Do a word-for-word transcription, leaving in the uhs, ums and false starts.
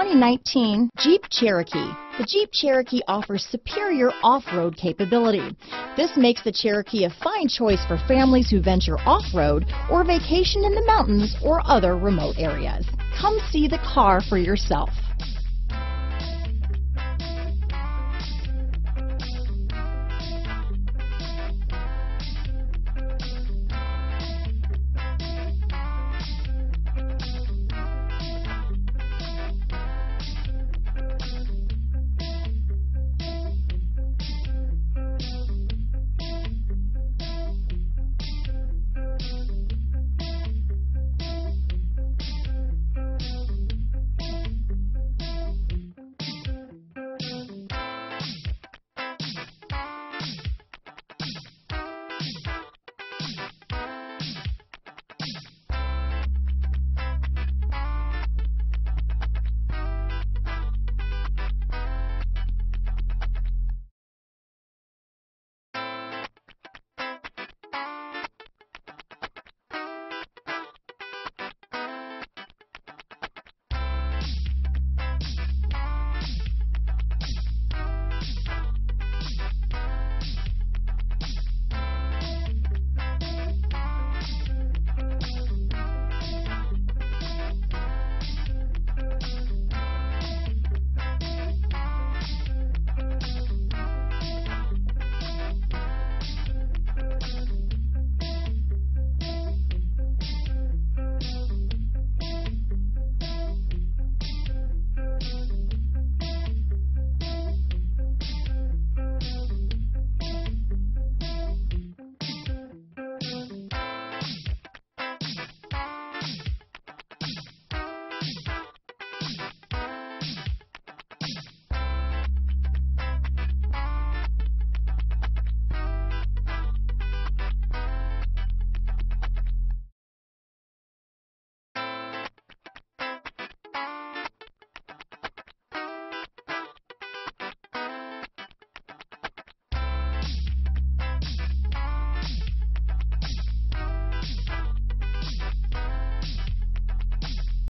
twenty nineteen Jeep Cherokee. The Jeep Cherokee offers superior off-road capability. This makes the Cherokee a fine choice for families who venture off-road or vacation in the mountains or other remote areas. Come see the car for yourself.